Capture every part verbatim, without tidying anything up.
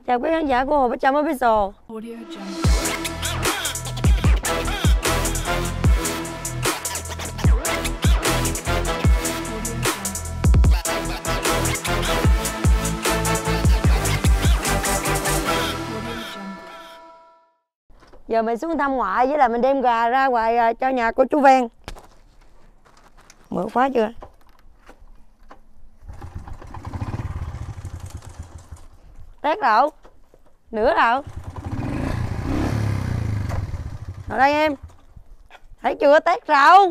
Chào quý khán giả của Hồ Bá Trâm Official. Giờ mình xuống thăm ngoại, với là mình đem gà ra ngoài cho nhà của chú Ven. Mở khóa chưa? Tét đâu? Nửa đâu? Ở đây em. Thấy chưa? Tét rau.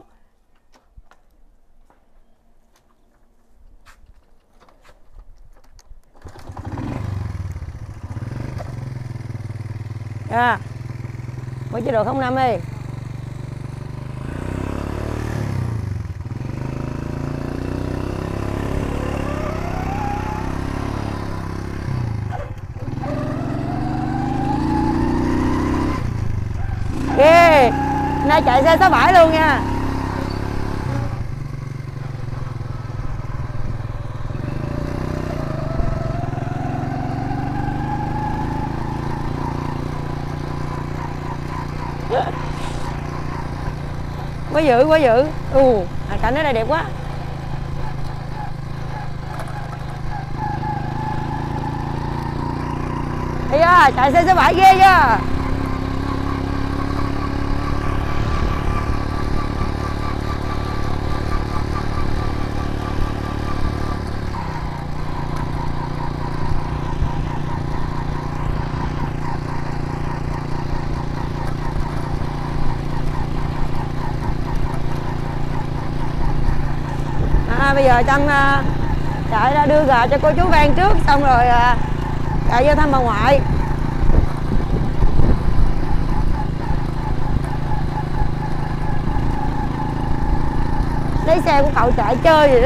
À, mới chế độ không năm đi. Kìa, nay chạy xe số bảy luôn nha. Quá dữ, quá dữ. Ừ, cảnh ở đây đẹp quá. Thấy chưa, chạy xe số bảy ghê chưa. À, bây giờ Trâm uh, chạy ra đưa gà cho cô chú Ven trước, xong rồi uh, chạy vô thăm bà ngoại. Lấy xe của cậu chạy chơi vậy đó.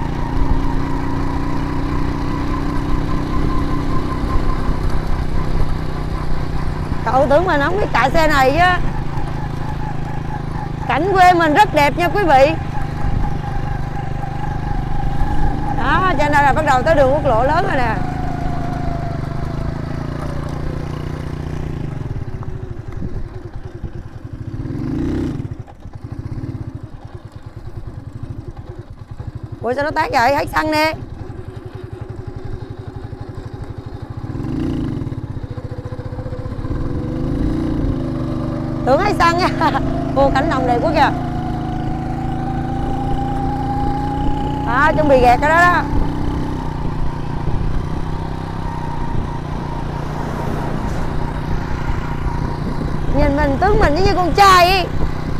Cậu tưởng mình không biết chạy xe này chứ. Cảnh quê mình rất đẹp nha quý vị. Đó, trên đây là bắt đầu tới đường quốc lộ lớn rồi nè. Ủa sao nó tát vậy? Hết xăng nè. Tưởng hết xăng nha. Ô, cảnh đồng đẹp quá kìa. Đó, chuẩn bị gẹt cái đó đó. Nhìn mình tướng mình như con trai ấy.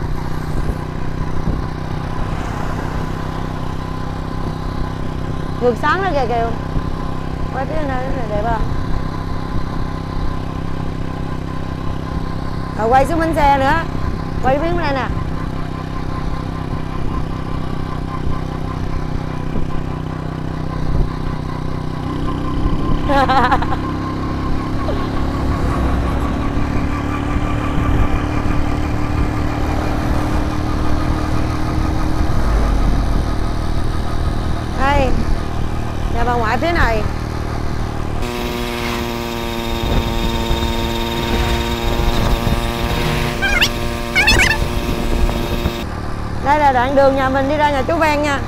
Ngược sáng đó kìa kìa. Quay phía này đẹp à. Rồi quay xuống bánh xe nữa. Quay phía này nè. Đây, nhà bà ngoại phía này. Đây là đoạn đường nhà mình đi ra nhà chú Ven nha.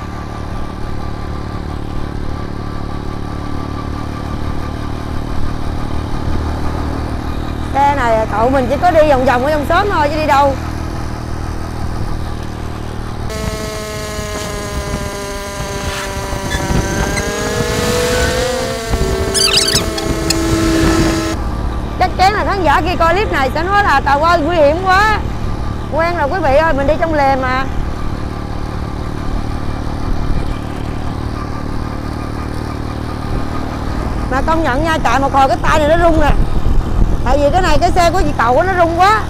Xe này cậu mình chỉ có đi vòng vòng ở trong xóm thôi chứ đi đâu. Chắc chắn là khán giả khi coi clip này sẽ nói là Tàu ơi nguy hiểm quá. Quen rồi quý vị ơi, mình đi trong lề mà. Mà công nhận nha, chạy một hồi cái tay này nó rung nè. Tại vì cái này cái xe của chị cậu nó rung quá.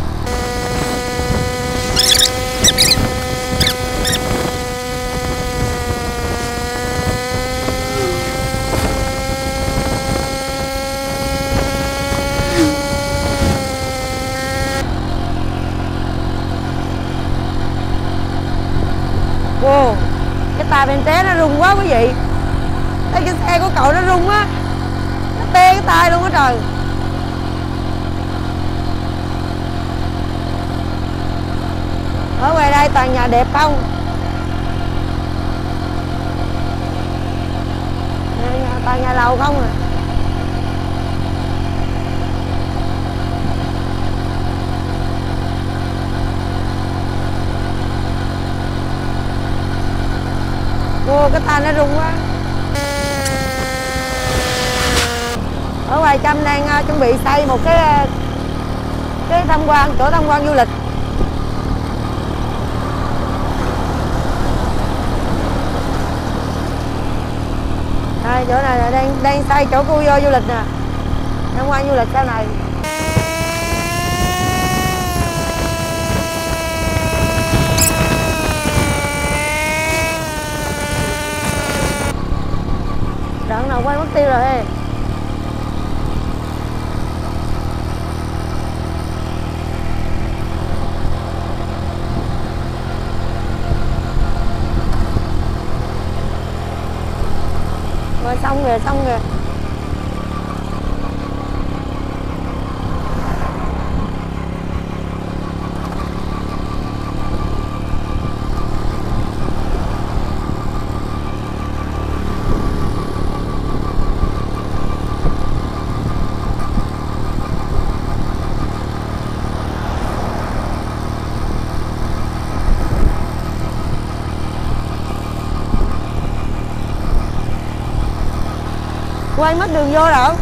Wow, cái tay bên té nó rung quá quý vị. Thấy cái xe của cậu nó rung á, nó tê cái tay tay luôn á trời. Ở ngoài đây toàn nhà đẹp không. Nhà, toàn nhà lầu không à. Ô, cái tay nó rung quá. Ở ngoài Trâm đang uh, chuẩn bị xây một cái uh, cái tham quan, chỗ tham quan du lịch. Đây, chỗ này là đang đang xây chỗ khu vô du lịch nè, tham quan du lịch sau này. Đoạn nào quay mất tiêu rồi. Rồi xong rồi, xong rồi. Quay mất đường vô rồi.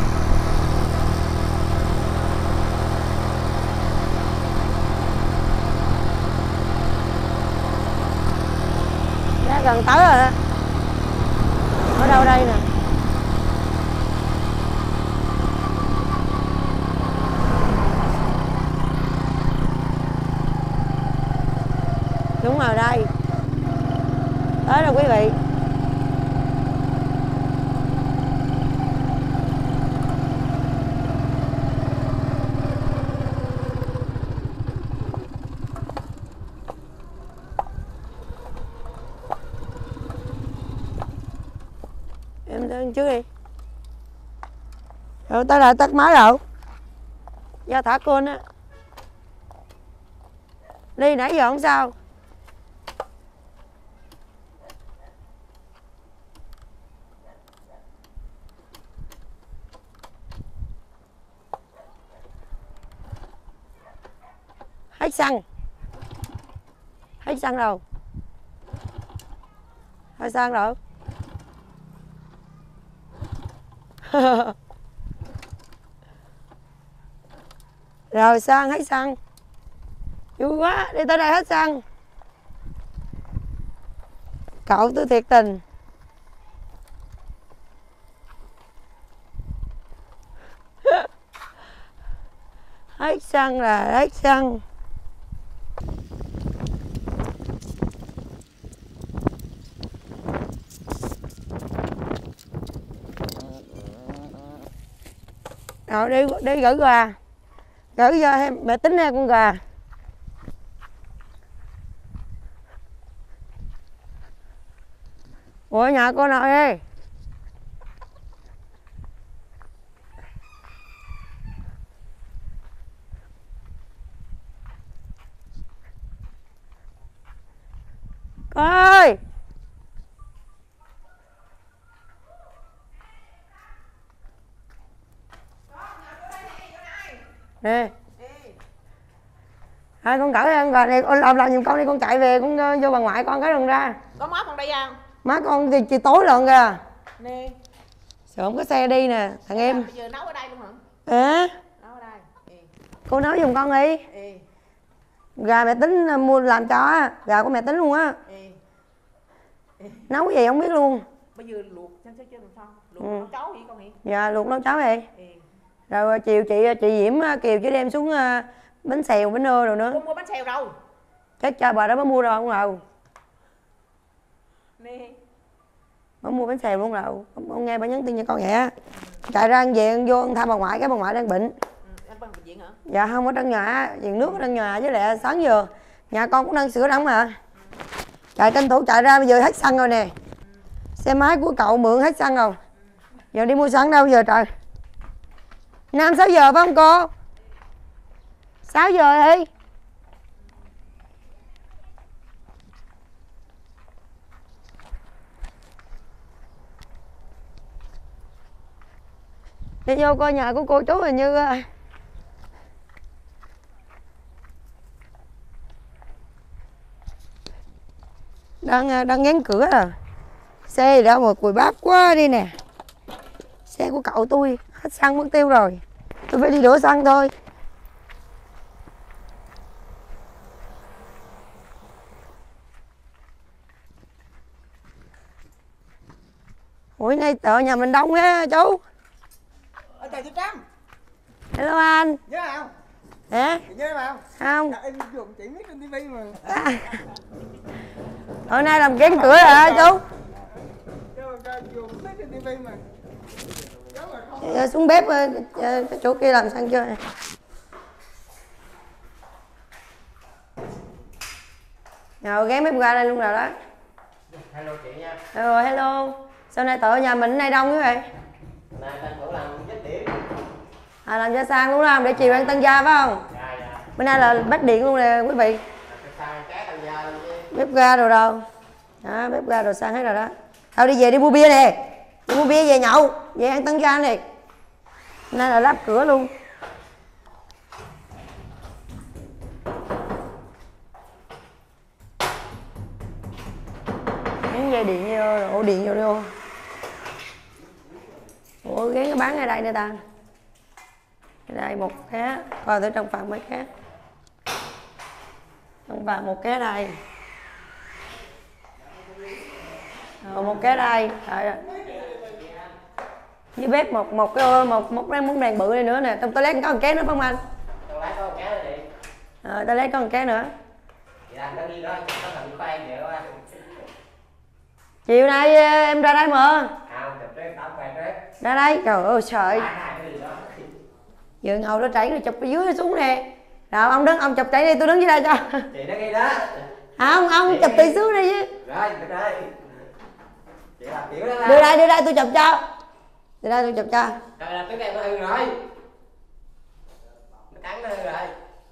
Đã gần tới rồi đó. Ở đâu đây nè. Đúng rồi đây. Tới rồi quý vị. Em lên trước đi. Rồi tới lại tắt máy rồi. Do thả côn á. Ly nãy giờ không sao. Hết xăng. Hết xăng rồi. Hết xăng rồi. Rồi xăng, hết xăng. Vui quá, đi tới đây hết xăng. Cậu tôi thiệt tình. Hết xăng là hết xăng. Rồi đi, đi gửi gà. Gửi cho em, mẹ tính ra con gà. Ủa nhà cô nội ơi. Cô ơi. Nè. Thôi con cởi ăn rồi này, con làm làm giùm con đi, con chạy về con uh, vô bà ngoại con cái đường ra. Có má con đây không? Má con thì chiều tối lận kìa. Nè. Sợ không có xe đi nè, thằng Bây em. Bây giờ nấu ở đây luôn hả? À. Nấu ở đây. Ừ. Cô nấu giùm con đi. Ừ. Gà mẹ tính uh, mua làm cho á, gà của mẹ tính luôn á. Ừ. Ừ. Nấu cái gì không biết luôn. Bây giờ luộc xem sẽ chưa làm sao? Luộc Ừ. nấu cháo vậy con Hiền? Dạ luộc nấu cháo đi. Ừ. Rồi chiều chị chị Diễm Kiều chỉ đem xuống uh, bánh xèo bánh nơ rồi nữa. Con mua bánh xèo đâu? Chắc cha bà đó mới mua rồi không đâu. Nè. Bà mua bánh xèo luôn rồi. Ông nghe bà nhắn tin cho con vậy á. Chạy ra ăn về ăn vô ăn thăm bà ngoại, cái bà ngoại đang bệnh. Ừ. Em bệnh viện hả? Dạ không, ở trong nhà, viện nước ở trong nhà với lại sáng giờ nhà con cũng đang sửa đóng mà. Ừ. Chạy tranh thủ chạy ra bây giờ hết xăng rồi nè. Ừ. Xe máy của cậu mượn hết xăng rồi. Ừ. Giờ đi mua xăng đâu giờ trời. Năm sáu giờ phải không cô? Sáu giờ đi. Đi vô coi nhà của cô chú hình như đang đang ngán cửa rồi. Xe gì đâu mà cùi bắp quá đi nè. Xe của cậu tôi hết xăng mất tiêu rồi, tôi phải đi đổ xăng thôi. Ủa nay tợ nhà mình đông á chú. Ở trời chị Trâm. Hello anh. Nhớ không? Hả? Chị nhớ không? Không. Em dùng chị biết trên tivi mà. À. Hôm nay làm kén cửa rồi hả chú? Dùng biết trên tivi mà. Giờ xuống bếp cái chỗ kia làm xong chưa? Rồi ghé bếp ga đây luôn rồi đó. Hello chị nha. Rồi hello. Sao nay tợ nhà mình nay đông như vậy? Này đang thử làm dứt điểm. À làm cho sang đúng không? Để chiều ăn tăng gia phải không? Dạ dạ. Bữa nay là bắt điện luôn nè quý vị. Sang cá tăng gia luôn chứ. Bếp ga rồi đâu? Đó, bếp ga rồi sang hết rồi đó. Thôi đi về đi mua bia nè. Đi mua bia về nhậu, về ăn tăng gia nè. Nay là lắp cửa luôn. Gắn dây điện vô, ổ điện vô vô. Ủa gắn cái bán ở đây nè ta. Ở đây một cái, coi thử trong phòng mấy cái. Trong phòng một cái đây. Rồi một cái đây. Rồi. Với bếp một một cái một một cái món đèn bự này nữa nè. Trong toilet có một cái nữa phải không anh? Toilet có một cái nữa đi. Ờ toilet có một cái nữa. Chị làm cái gì đó có thằng khoan vậy quá. Chiều nay em ra đây mà. Không, chụp trước tao khoan trước. Ra đây, trời ơi trời. Cái gì đó. Vừa ngồi nó chảy rồi chụp ở dưới xuống nè. Rồi ông đứng ông chụp chảy đi, tôi đứng dưới đây cho. Chị nó ghi đó. Không, ông chụp từ xuống đi chứ. Rồi, được rồi. Chị làm kiểu đó. Đưa đây, đưa đây tôi chụp cho. Đưa đây tôi chụp cho. Rồi là cái em nó hư rồi. Nó cắn nó hư rồi.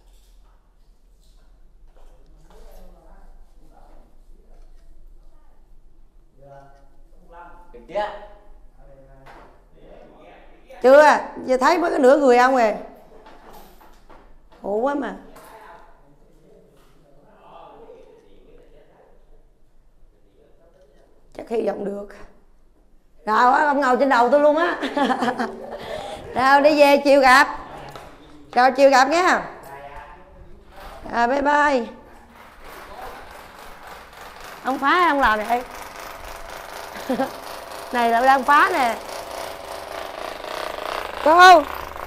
Được chưa? Chưa, giờ thấy mới có nửa người ông rồi. Khổ quá mà. Chắc hy vọng được. Rồi ông ngồi trên đầu tôi luôn á. Rồi đi về chiều gặp. Rồi chiều gặp nhé. À bye bye. Ông phá hay ông làm vậy? Này là đang phá nè. Cô.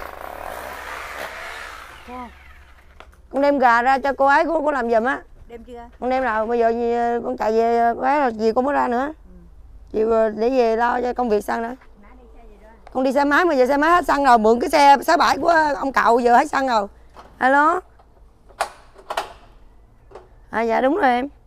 Con đem gà ra cho cô ấy, cô, cô làm giùm á. Đem chưa? Con đem nào bây giờ gì, con chạy về cô ấy là gì con mới ra nữa. Ừ. Chiều để về lo cho công việc xăng nữa. Con đi xe máy mà giờ xe máy hết xăng rồi, mượn cái xe sáu bảy của ông cậu giờ hết xăng rồi. Alo. À dạ đúng rồi em.